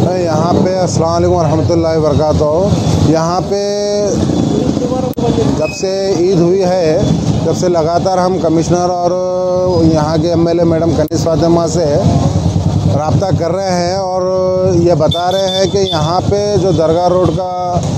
यहाँ पे अस्सलाम वालेकुम रहमतुल्लाहि व बरकातहू। यहाँ पे जब से ईद हुई है तब से लगातार हम कमिश्नर और यहाँ के एमएलए मैडम कनीज़ फातिमा से रब्ता कर रहे हैं और ये बता रहे हैं कि यहाँ पे जो दरगाह रोड का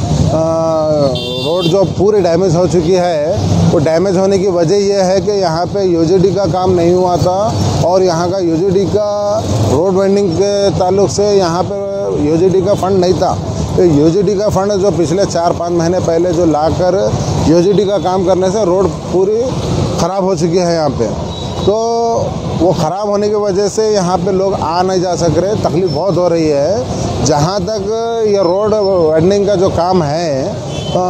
रोड जो पूरी डैमेज हो चुकी है, वो डैमेज होने की वजह यह है कि यहाँ पे यूजीडी का काम नहीं हुआ था और यहाँ का यूजीडी का रोड वेंडिंग के ताल्लुक से यहाँ पे यूजीडी का फंड नहीं था। तो यूजीडी का फंड जो पिछले 4-5 महीने पहले जो लाकर यूजीडी का काम करने से रोड पूरी ख़राब हो चुकी है यहाँ पे। तो वो ख़राब होने की वजह से यहाँ पे लोग आ नहीं जा सक रहे, तकलीफ़ बहुत हो रही है। जहाँ तक ये रोड वाइडनिंग का जो काम है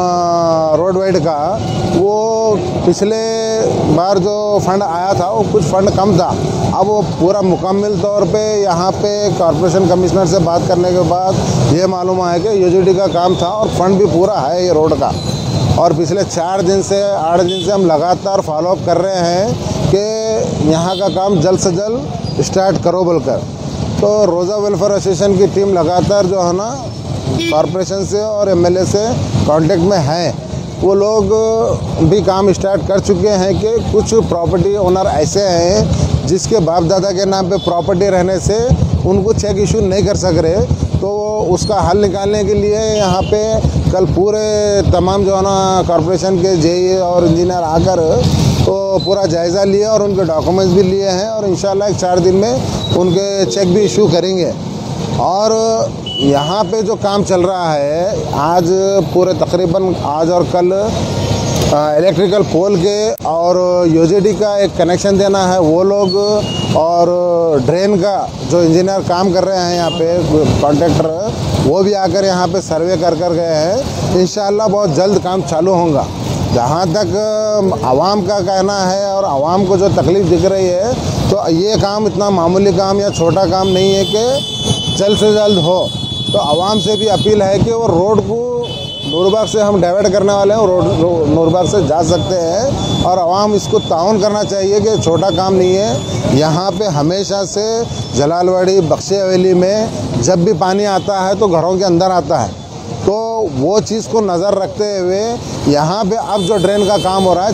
रोड वाइड का, वो पिछले बार जो फंड आया था वो कुछ फंड कम था। अब वो पूरा मुकम्मल तौर पे यहाँ पे कॉरपोरेशन कमिश्नर से बात करने के बाद ये मालूम आया कि यूजीडी का काम था और फंड भी पूरा है ये रोड का। और पिछले 4 दिन से 8 दिन से हम लगातार फॉलोअप कर रहे हैं कि यहाँ का काम जल्द से जल्द स्टार्ट करो बोलकर। तो रोज़ा वेलफेयर एसोसिएशन की टीम लगातार जो है ना कॉरपोरेशन से और एमएलए से कांटेक्ट में है। वो लोग भी काम स्टार्ट कर चुके हैं कि कुछ प्रॉपर्टी ओनर ऐसे हैं जिसके बाप दादा के नाम पे प्रॉपर्टी रहने से उनको चेक इशू नहीं कर सक रहे। तो उसका हल निकालने के लिए यहाँ पे कल पूरे तमाम जो है ना कॉरपोरेशन के जेई और इंजीनियर आकर तो पूरा जायज़ा लिया और उनके डॉक्यूमेंट्स भी लिए हैं और इंशाल्लाह 4 दिन में उनके चेक भी इशू करेंगे। और यहाँ पे जो काम चल रहा है आज पूरे तकरीबन आज और कल इलेक्ट्रिकल पोल के और यूजीडी का एक कनेक्शन देना है वो लोग, और ड्रेन का जो इंजीनियर काम कर रहे हैं यहाँ पे कॉन्ट्रैक्टर, वो भी आकर यहाँ पे सर्वे कर गए हैं। इंशाल्लाह बहुत जल्द काम चालू होगा। जहाँ तक आवाम का कहना है और आवाम को जो तकलीफ़ दिख रही है, तो ये काम इतना मामूली काम या छोटा काम नहीं है कि जल्द से जल्द हो। तो आवाम से भी अपील है कि वो रोड को नूरबाग से हम डाइवर्ट करने वाले हैं, रोड नूरबाग से जा सकते हैं और आवाम इसको ताउन करना चाहिए कि छोटा काम नहीं है। यहाँ पे हमेशा से जलालवाड़ी बख्शी हवेली में जब भी पानी आता है तो घरों के अंदर आता है। तो वो चीज़ को नज़र रखते हुए यहाँ पे अब जो ड्रेन का काम हो रहा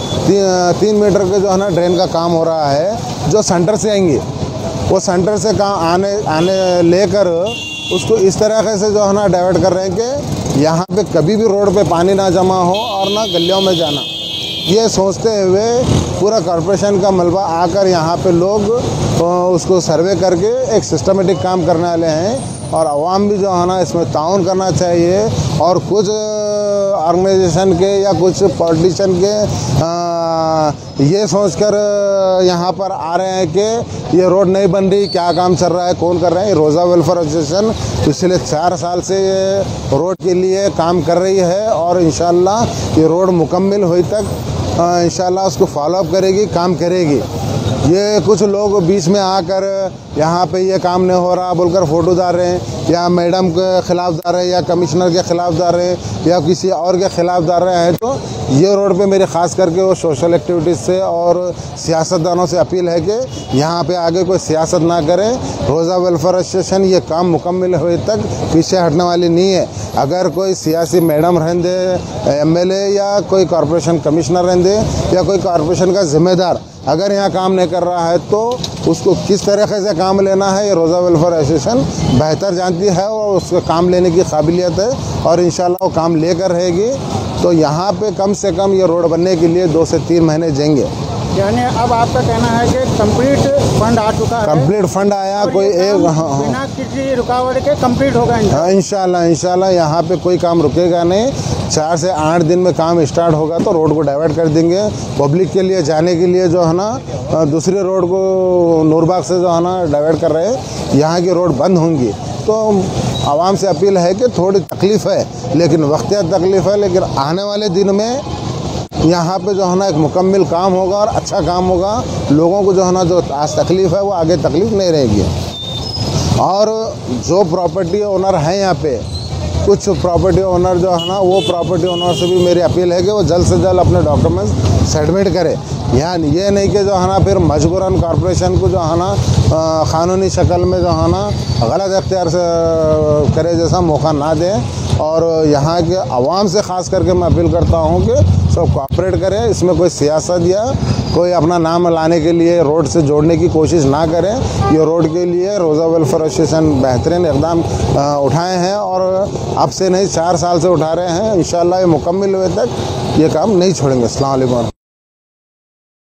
है 3 मीटर के जो है ना ड्रेन का काम हो रहा है, जो सेंटर से आएंगे वो सेंटर से काम आने लेकर उसको इस तरीके से जो है ना डाइवर्ट कर रहे हैं कि यहाँ पे कभी भी रोड पे पानी ना जमा हो और ना गलियों में जाना। ये सोचते हुए पूरा कॉरपोरेशन का मलबा आकर यहाँ पे लोग उसको सर्वे करके एक सिस्टमेटिक काम करने वाले हैं और आवाम भी जो है ना इसमें ताउन करना चाहिए। और कुछ ऑर्गेनाइजेशन के या कुछ पॉलिटिशियन के ये सोचकर यहाँ पर आ रहे हैं कि ये रोड नहीं बन रही, क्या काम चल रहा है, कौन कर रहा है। रोज़ा वेलफेयर एसोसिएशन पिछले 4 साल से ये रोड के लिए काम कर रही है और इंशाल्लाह ये रोड मुकम्मल हुई तक इंशाल्लाह उसको फॉलोअप करेगी, काम करेगी। ये कुछ लोग बीच में आकर यहाँ पे ये काम नहीं हो रहा बोलकर फ़ोटो डाल रहे हैं, या मैडम के ख़िलाफ़ डाल रहे हैं, या कमिश्नर के ख़िलाफ़ डाल रहे हैं, या किसी और के ख़िलाफ़ डाल रहे हैं। तो ये रोड पे मेरी ख़ास करके वो सोशल एक्टिविटीज़ से और सियासतदानों से अपील है कि यहाँ पे आगे कोई सियासत ना करें। रोज़ा वेलफेयर एसोसिएशन ये काम मुकम्मल हुए तक पीछे हटने वाली नहीं है। अगर कोई सियासी मैडम रहंदे, एमएलए या कोई कॉरपोरेशन कमिश्नर रहंदे या कोई कॉरपोरेशन का जिम्मेदार अगर यहाँ काम नहीं कर रहा है तो उसको किस तरीके से काम लेना है ये रोज़ा वेलफेयर एसोसिएशन बेहतर जानती है और उसको काम लेने की काबिलियत है और इंशाल्लाह वो काम लेकर रहेगी। तो यहाँ पे कम से कम ये रोड बनने के लिए 2 से 3 महीने जाएंगे। यानी अब आपका कहना है कि कंप्लीट फंड आ चुका है? कंप्लीट फंड आया, कोई एक बिना किसी रुकावट के कंप्लीट होगा इंशाल्लाह यहाँ पे कोई काम रुकेगा नहीं। 4 से 8 दिन में काम स्टार्ट होगा तो रोड को डाइवर्ट कर देंगे। पब्लिक के लिए जाने के लिए जो है ना दूसरे रोड को नूरबाग से जो है ना डाइवर्ट कर रहे हैं, यहाँ की रोड बंद होंगी। तो आवाम से अपील है कि थोड़ी तकलीफ़ है लेकिन वक्तिया तकलीफ़ है, लेकिन आने वाले दिन में यहाँ पे जो है ना एक मुकम्मल काम होगा और अच्छा काम होगा। लोगों को जो है ना जो आज तकलीफ़ है वो आगे तकलीफ़ नहीं रहेगी। और जो प्रॉपर्टी ओनर हैं यहाँ पे कुछ प्रॉपर्टी ओनर जो है ना, वो प्रॉपर्टी ओनर से भी मेरी अपील है कि वो जल्द से जल्द अपने डॉक्यूमेंट्स सबमिट करे। यानी ये नहीं कि जो है ना फिर मजबूरन कॉरपोरेशन को जो है ना क़ानूनी शक्ल में जो है ना गलत अख्तियार से करे जैसा मौका ना दें। और यहाँ के आवाम से ख़ास करके मैं अपील करता हूँ कि सब कोऑपरेट करें, इसमें कोई सियासत या कोई अपना नाम लाने के लिए रोड से जोड़ने की कोशिश ना करें। ये रोड के लिए रोज़ा वेलफेयर एसोसिएशन बेहतरीन इक़दाम उठाए हैं और अब से नहीं 4 साल से उठा रहे हैं। इंशाअल्लाह ये मुकम्मल हुए तक ये काम नहीं छोड़ेंगे। अस्सलाम वालेकुम।